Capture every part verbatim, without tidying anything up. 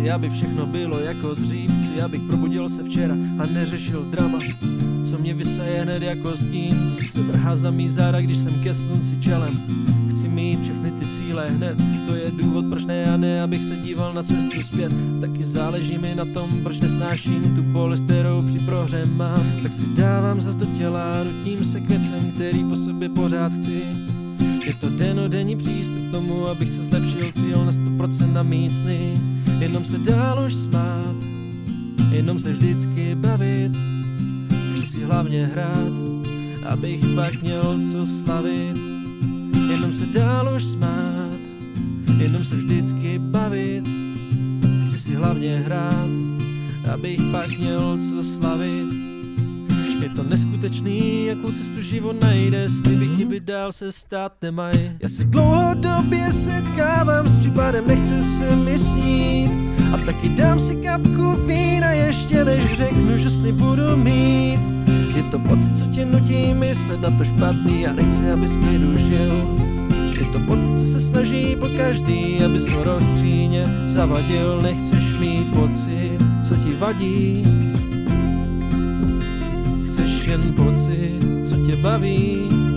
Chci, aby všechno bylo jako dřív, chci, abych probudil se včera a neřešil drama, co mě vysaje hned jako stín, co se vrhá za mý záda, když jsem ke slunci čelem. Chci mít všechny ty cíle hned, to je důvod, proč ne a ne, abych se díval na cestu zpět. Taky záleží mi na tom, proč nesnáším tu bolest, kterou při prohře mám. Tak si dávám zas do těla, nutím se k věcem, který po sobě pořád chci. Je to denodenní přístup k tomu, abych se zlepšil, cíl na sto procent na mít sny. Jenom se dál už smát, jenom se vždycky bavit. Chci si hlavně hrát, abych pak měl co slavit. Jenom se dál už smát, jenom se vždycky bavit. Chci si hlavně hrát, abych pak měl co slavit. Je to neskutečný, jakou cestu život najde, sliby chyby dál se stát nemají. Já se dlouhodobě setkávám s případem, nechce se mi snít. A taky dám si kapku vína ještě než řeknu, že sny budu mít. Je to pocit, co tě nutí myslet na to špatný a nechci, abys v klidu žil. Je to pocit, co se snaží po každý, abys ho do skříně zavadil. Nechceš mít pocit, co ti vadí, chceš jen pocit, co tě baví.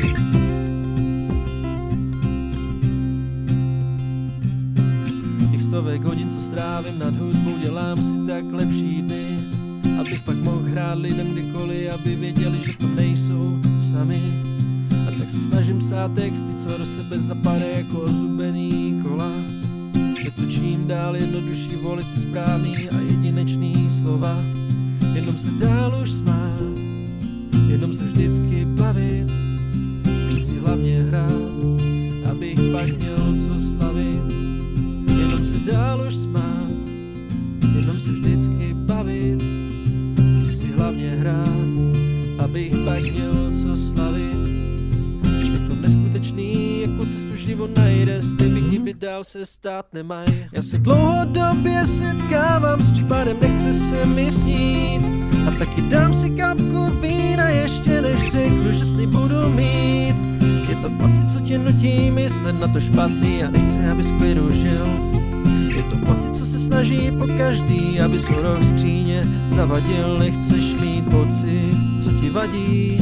Těch stovek hodin, co strávím nad hudbou, dělám si tak lepší dny, abych pak mohl hrát lidem kdykoliv, aby věděli, že v tom nejsou sami. A tak se snažím psát texty, co do sebe zapadají jako zubený kola. Je to čím dál jednodušší volit ty správný a jedinečný slova. Jenom se dál už smát, jenom se vždycky bavit. Chci si hlavně hrát, abych pak měl co slavit. Jenom se dál už smát, jenom se vždycky bavit. Chci si hlavně hrát, abych pak měl co slavit. Je to neskutečný, jakou cestu život najde, sliby chyby dál se stát nemají. Já se dlouhodobě setkávám s případem, nechce se mi snít. A taky dám si kapku vína ještě než řeknu, že sny budu mít. Je to pocit, co tě nutí myslet na to špatný a nechci, abys v klidu žil. Je to pocit, co se snaží po každý, abys ho do skříně zavadil. Nechceš mít pocit, co ti vadí,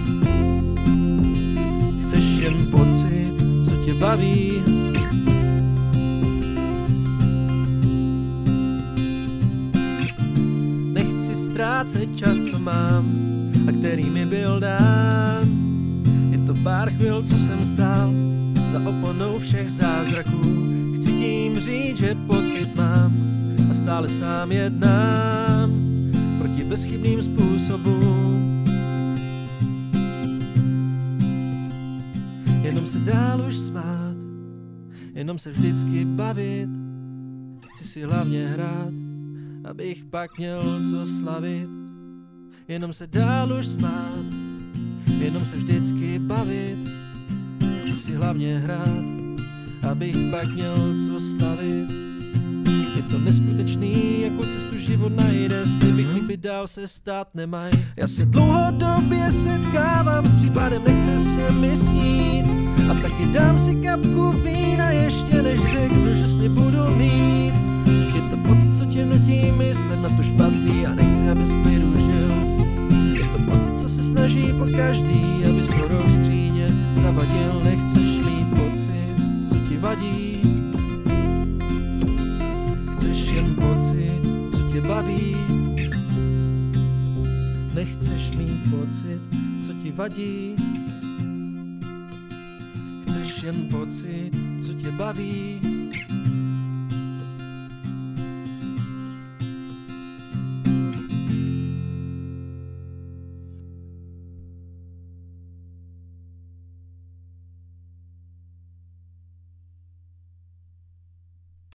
chceš jen pocit, co tě baví. Nechci ztrácet čas, co mám a který mi byl dán. Je to pár chvil, co jsem stál za oponou všech zázraků. Chci tím říct, že pocit mám a stále sám jednám proti bezchybným způsobům. Jenom se dál už smát, jenom se vždycky bavit. Chci si hlavně hrát, abych pak měl co slavit. Jenom se dál už smát, jenom se vždycky bavit. Chci si hlavně hrát, abych pak měl co slavit. Je to neskutečný, jakou cestu život najde, sliby chyby dál se stát nemají. Já se dlouhodobě setkávám s případem, nechce se mi snít. A taky dám si kapku vína ještě než řeknu, že sny budu mít. Je to pocit, co tě nutí myslet na to špatný a nechci, abys v klidu žil. Je to pocit, co se snaží po každý, abys ho do skříně zavadil. Nechceš mít pocit, co ti vadí, chceš jen pocit, co tě baví. Nechceš mít pocit, co ti vadí, chceš jen pocit, co tě baví.